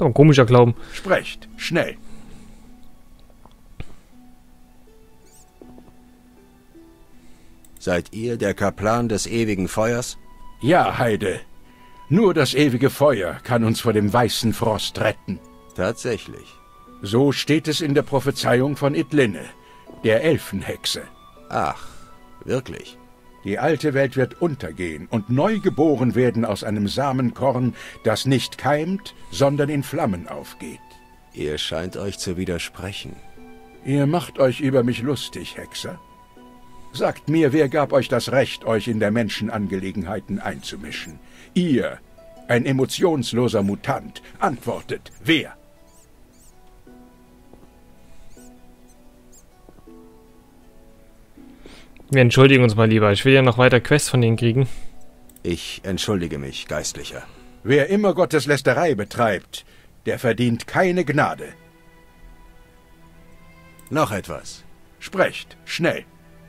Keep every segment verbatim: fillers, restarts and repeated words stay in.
So ein komischer Glauben. Sprecht, schnell. Seid ihr der Kaplan des ewigen Feuers? Ja, Heide. Nur das ewige Feuer kann uns vor dem weißen Frost retten. Tatsächlich. So steht es in der Prophezeiung von Idlinne, der Elfenhexe. Ach, wirklich? Die alte Welt wird untergehen und neu geboren werden aus einem Samenkorn, das nicht keimt, sondern in Flammen aufgeht. Ihr scheint euch zu widersprechen. Ihr macht euch über mich lustig, Hexer. Sagt mir, wer gab euch das Recht, euch in der Menschenangelegenheiten einzumischen? Ihr, ein emotionsloser Mutant. Antwortet, wer? Wir entschuldigen uns mal lieber. Ich will ja noch weiter Quests von denen kriegen. Ich entschuldige mich, Geistlicher. Wer immer Gotteslästerei betreibt, der verdient keine Gnade. Noch etwas. Sprecht, schnell.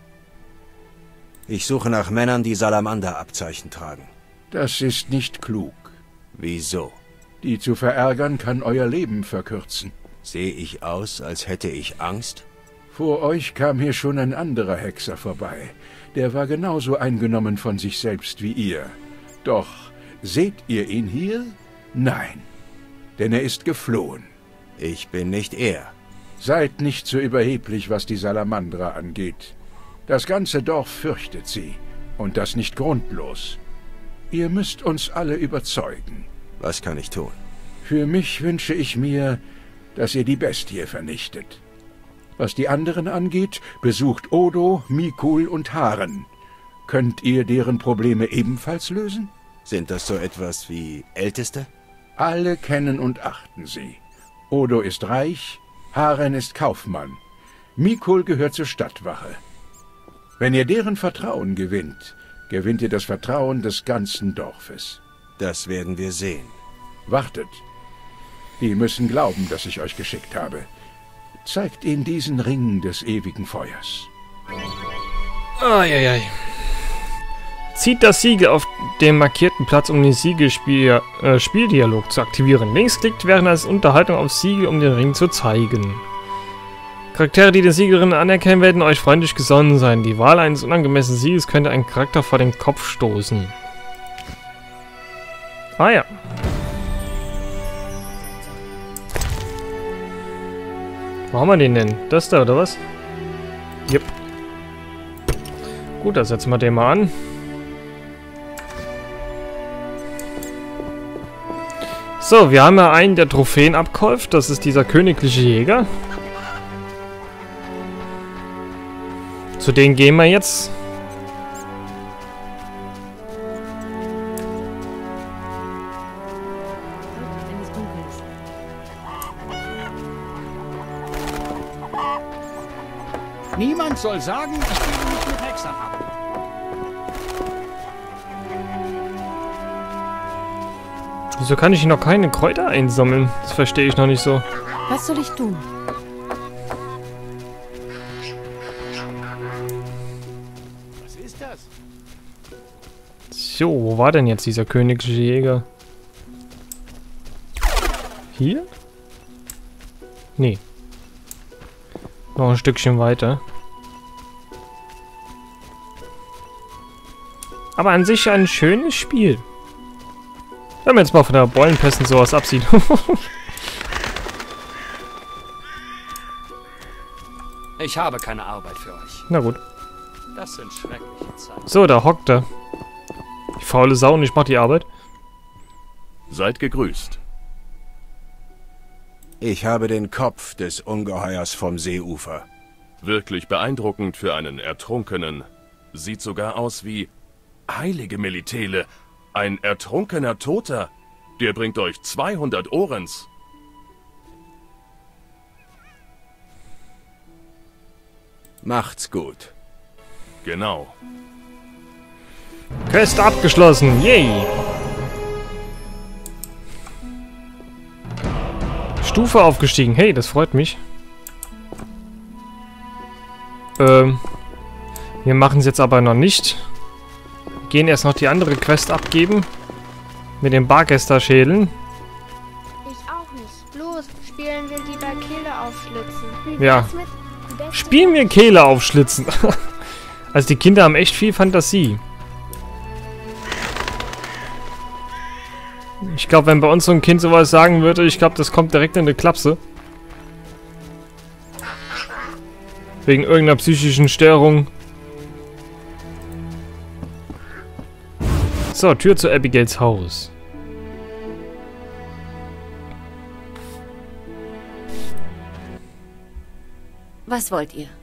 Ich suche nach Männern, die Salamander-Abzeichen tragen. Das ist nicht klug. Wieso? Die zu verärgern kann euer Leben verkürzen. Sehe ich aus, als hätte ich Angst? Vor euch kam hier schon ein anderer Hexer vorbei. Der war genauso eingenommen von sich selbst wie ihr. Doch seht ihr ihn hier? Nein, denn er ist geflohen. Ich bin nicht er. Seid nicht so überheblich, was die Salamandra angeht. Das ganze Dorf fürchtet sie, und das nicht grundlos. Ihr müsst uns alle überzeugen. Was kann ich tun? Für mich wünsche ich mir, dass ihr die Bestie vernichtet. Was die anderen angeht, besucht Odo, Mikul und Haren. Könnt ihr deren Probleme ebenfalls lösen? Sind das so etwas wie Älteste? Alle kennen und achten sie. Odo ist reich, Haren ist Kaufmann. Mikul gehört zur Stadtwache. Wenn ihr deren Vertrauen gewinnt, gewinnt ihr das Vertrauen des ganzen Dorfes. Das werden wir sehen. Wartet. Die müssen glauben, dass ich euch geschickt habe. Zeigt ihnen diesen Ring des ewigen Feuers. Eieiei. Zieht das Siegel auf dem markierten Platz, um den Siegelspiel, äh, Spieldialog zu aktivieren. Links klickt während der Unterhaltung aufs Siegel, um den Ring zu zeigen. Charaktere, die den Siegerinnen anerkennen, werden euch freundlich gesonnen sein. Die Wahl eines unangemessenen Siegels könnte einen Charakter vor den Kopf stoßen. Ah ja. Wo haben wir den denn? Das da, oder was? Yep. Gut, dann setzen wir den mal an. So, wir haben ja einen, der Trophäen abkauft. Das ist dieser königliche Jäger. Zu denen gehen wir jetzt. Niemand soll sagen, ich gebe mich mit Hexern ab. Wieso kann ich noch keine Kräuter einsammeln? Das verstehe ich noch nicht so. Was soll ich tun? Was ist das? So, wo war denn jetzt dieser königliche Jäger? Hier? Nee. Noch ein Stückchen weiter. Aber an sich ein schönes Spiel. Wenn man jetzt mal von der Beulenpest und sowas absieht. Ich habe keine Arbeit für euch. Na gut. Das sind schreckliche Zeiten. So, da hockt er. Die faule Sau und ich mach die Arbeit. Seid gegrüßt. Ich habe den Kopf des Ungeheuers vom Seeufer. Wirklich beeindruckend für einen Ertrunkenen. Sieht sogar aus wie... Heilige Melitele! Ein ertrunkener Toter! Der bringt euch zweihundert Orens! Macht's gut. Genau. Quest abgeschlossen! Yay! Stufe aufgestiegen. Hey, das freut mich. Ähm... Wir machen es jetzt aber noch nicht. Wir gehen erst noch die andere Quest abgeben. Mit den Bargester-Schädeln. Ich auch nicht. los, spielen wir lieber Kehle aufschlitzen. Wie Ja. wär's mit Beste- Spielen wir Kehle aufschlitzen. Also die Kinder haben echt viel Fantasie. Ich glaube, wenn bei uns so ein Kind sowas sagen würde, ich glaube, das kommt direkt in eine Klapse. Wegen irgendeiner psychischen Störung. So, Tür zu Abigails Haus. Was wollt ihr?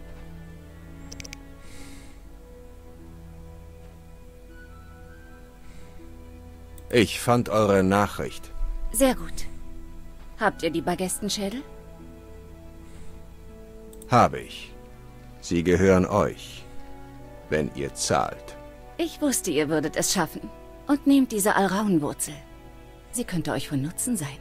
Ich fand eure Nachricht. Sehr gut. Habt ihr die Bagestenschädel? Habe ich. Sie gehören euch. Wenn ihr zahlt. Ich wusste, ihr würdet es schaffen. Und nehmt diese Alraunwurzel. Sie könnte euch von Nutzen sein.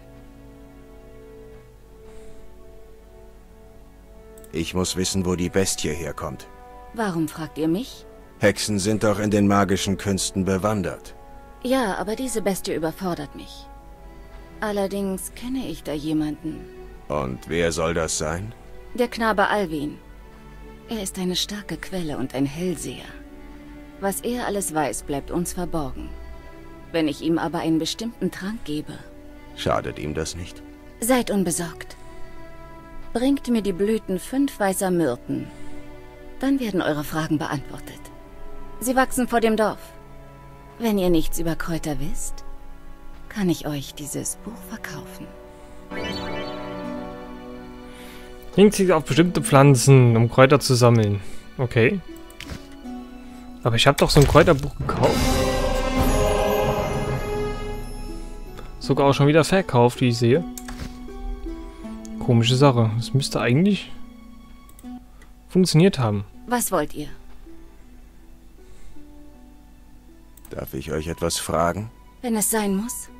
Ich muss wissen, wo die Bestie herkommt. Warum fragt ihr mich? Hexen sind doch in den magischen Künsten bewandert. Ja, aber diese Bestie überfordert mich. Allerdings kenne ich da jemanden. Und wer soll das sein? Der Knabe Alvin. Er ist eine starke Quelle und ein Hellseher. Was er alles weiß, bleibt uns verborgen. Wenn ich ihm aber einen bestimmten Trank gebe... Schadet ihm das nicht? Seid unbesorgt. Bringt mir die Blüten fünf weißer Myrten. Dann werden eure Fragen beantwortet. Sie wachsen vor dem Dorf. Wenn ihr nichts über Kräuter wisst, kann ich euch dieses Buch verkaufen. Hängt sich auf bestimmte Pflanzen, um Kräuter zu sammeln. Okay. Aber ich habe doch so ein Kräuterbuch gekauft. Sogar auch schon wieder verkauft, wie ich sehe. Komische Sache. Das müsste eigentlich funktioniert haben. Was wollt ihr? Darf ich euch etwas fragen? Wenn es sein muss.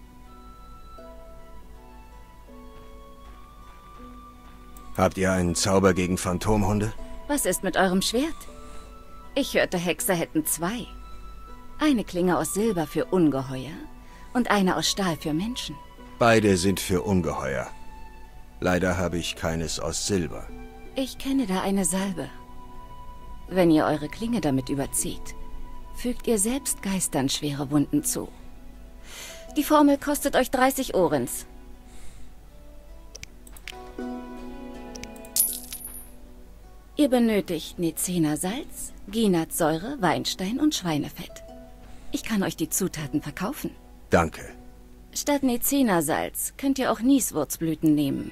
Habt ihr einen Zauber gegen Phantomhunde? Was ist mit eurem Schwert? Ich hörte, Hexer hätten zwei. Eine Klinge aus Silber für Ungeheuer und eine aus Stahl für Menschen. Beide sind für Ungeheuer. Leider habe ich keines aus Silber. Ich kenne da eine Salbe. Wenn ihr eure Klinge damit überzieht, fügt ihr selbst Geistern schwere Wunden zu. Die Formel kostet euch dreißig Orens. Ihr benötigt Nezener-Salz, Ginatsäure, Weinstein und Schweinefett. Ich kann euch die Zutaten verkaufen. Danke. Statt Nezener-Salz könnt ihr auch Nieswurzblüten nehmen.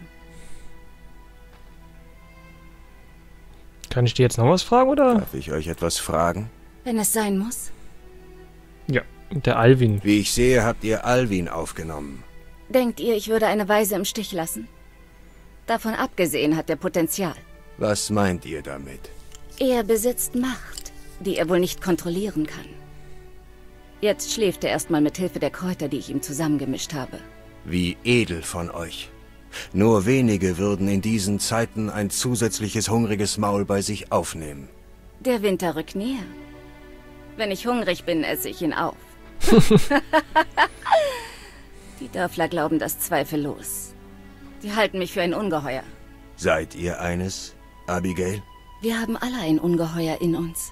Kann ich dir jetzt noch was fragen, oder? Darf ich euch etwas fragen? Wenn es sein muss. Ja, der Alvin. Wie ich sehe, habt ihr Alvin aufgenommen. Denkt ihr, ich würde eine Waise im Stich lassen? Davon abgesehen hat er Potenzial. Was meint ihr damit? Er besitzt Macht, die er wohl nicht kontrollieren kann. Jetzt schläft er erstmal mit Hilfe der Kräuter, die ich ihm zusammengemischt habe. Wie edel von euch. Nur wenige würden in diesen Zeiten ein zusätzliches hungriges Maul bei sich aufnehmen. Der Winter rückt näher. Wenn ich hungrig bin, esse ich ihn auf. Die Dörfler glauben das zweifellos. Sie halten mich für ein Ungeheuer. Seid ihr eines, Abigail? Wir haben alle ein Ungeheuer in uns.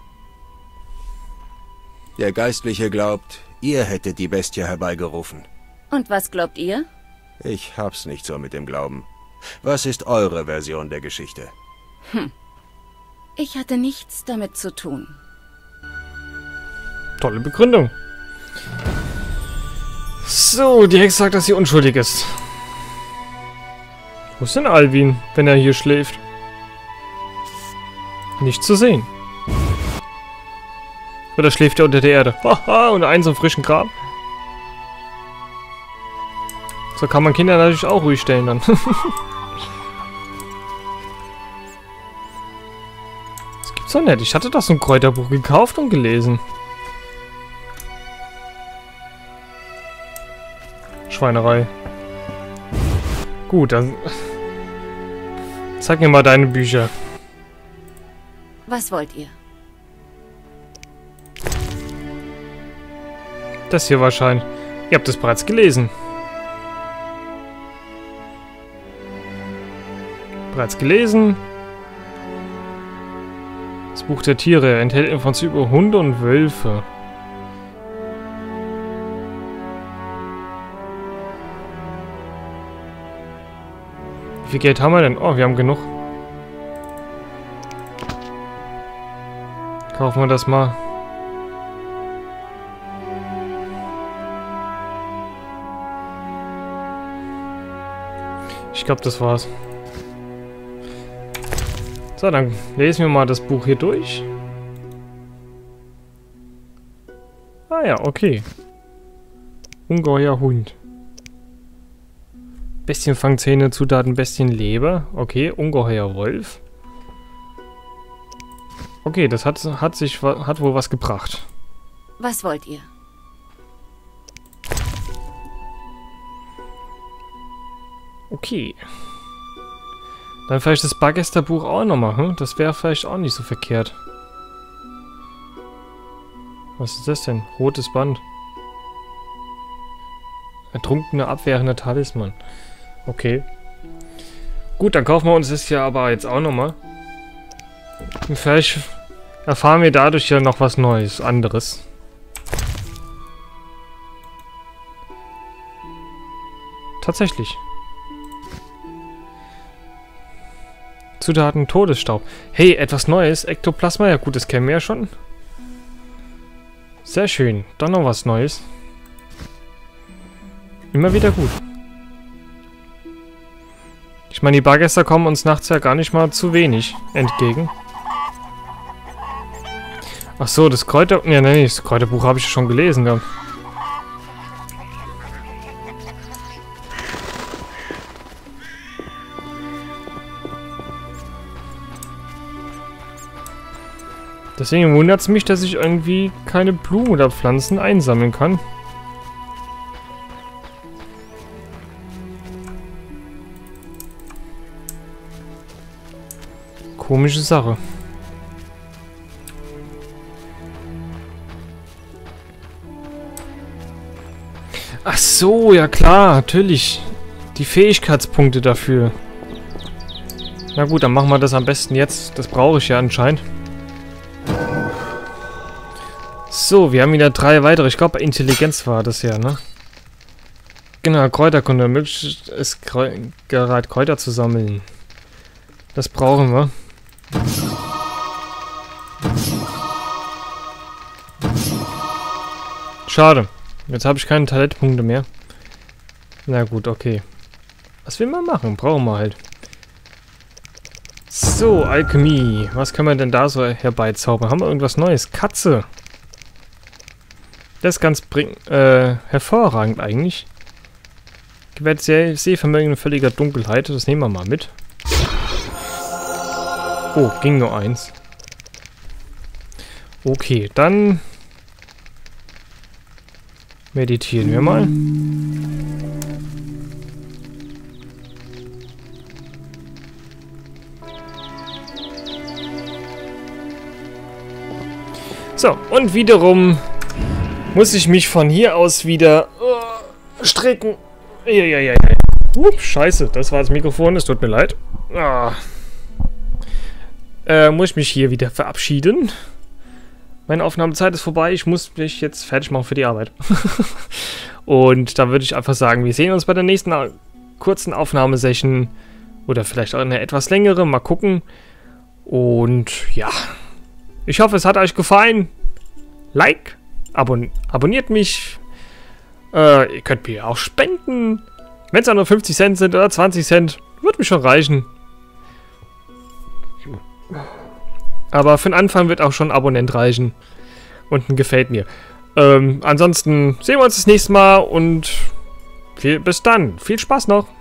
Der Geistliche glaubt, ihr hättet die Bestie herbeigerufen. Und was glaubt ihr? Ich hab's nicht so mit dem Glauben. Was ist eure Version der Geschichte? Hm. Ich hatte nichts damit zu tun. Tolle Begründung. So, die Hexe sagt, dass sie unschuldig ist. Wo ist denn Alvin, wenn er hier schläft? Nicht zu sehen. Oder schläft er unter der Erde? Haha, unter einem so frischen Grab. So kann man Kinder natürlich auch ruhig stellen dann. Das gibt's doch nicht. Ich hatte doch so ein Kräuterbuch gekauft und gelesen. Schweinerei. Gut, dann... Zeig mir mal deine Bücher. Was wollt ihr? Das hier wahrscheinlich. Ihr habt es bereits gelesen. Bereits gelesen. Das Buch der Tiere enthält Informationen über Hunde und Wölfe. Wie viel Geld haben wir denn? Oh, wir haben genug. Kaufen wir das mal. Ich glaube, das war's. So, dann lesen wir mal das Buch hier durch. Ah ja, okay. Ungeheuer Hund. Bestienfangzähne, Zutaten, Bestienleber. Okay, ungeheuer Wolf. Okay, das hat, hat sich hat wohl was gebracht. Was wollt ihr? Okay. Dann vielleicht das Bargester-Buch auch nochmal, hm? Das wäre vielleicht auch nicht so verkehrt. Was ist das denn? Rotes Band. Ertrunkener, abwehrender Talisman. Okay. Gut, dann kaufen wir uns das ja aber jetzt auch nochmal. Und vielleicht erfahren wir dadurch ja noch was Neues, anderes. Tatsächlich. Zutaten Todesstaub. Hey, etwas Neues. Ektoplasma. Ja gut, das kennen wir ja schon. Sehr schön. Dann noch was Neues. Immer wieder gut. Ich meine, die Bargäster kommen uns nachts ja gar nicht mal zu wenig entgegen. Ach so, das Kräuter... Ja, nee, das Kräuterbuch habe ich schon gelesen gehabt. Deswegen wundert es mich, dass ich irgendwie keine Blumen oder Pflanzen einsammeln kann. Komische Sache. Ach so, ja klar, natürlich. Die Fähigkeitspunkte dafür. Na gut, dann machen wir das am besten jetzt. Das brauche ich ja anscheinend. So, wir haben wieder drei weitere. Ich glaube, Intelligenz war das ja, ne? Genau, Kräuterkunde. Möglich ist gerade Kräuter zu sammeln. Das brauchen wir. Schade. Jetzt habe ich keine Talentpunkte mehr. Na gut, okay. Was will man machen? Brauchen wir halt. So, Alchemie. Was können wir denn da so herbeizaubern? Haben wir irgendwas Neues? Katze. Das ist ganz bring äh, hervorragend eigentlich. Gewährt See Sehvermögen in völliger Dunkelheit. Das nehmen wir mal mit. Oh, ging nur eins. Okay, dann meditieren wir mal. So, und wiederum muss ich mich von hier aus wieder uh, strecken. Eieieiei. Ups, scheiße, das war das Mikrofon, es tut mir leid. Ah. Äh, muss ich mich hier wieder verabschieden. Meine Aufnahmezeit ist vorbei, ich muss mich jetzt fertig machen für die Arbeit. Und da würde ich einfach sagen, wir sehen uns bei der nächsten kurzen Aufnahmesession. Oder vielleicht auch eine etwas längere, mal gucken. Und ja, ich hoffe, es hat euch gefallen. Like, abon abonniert mich. Äh, ihr könnt mir auch spenden. Wenn es auch nur fünfzig Cent sind oder zwanzig Cent, wird mir schon reichen. Aber für den Anfang wird auch schon ein Abonnent reichen. Und ein Gefällt mir. Ähm, ansonsten sehen wir uns das nächste Mal und viel, bis dann. Viel Spaß noch.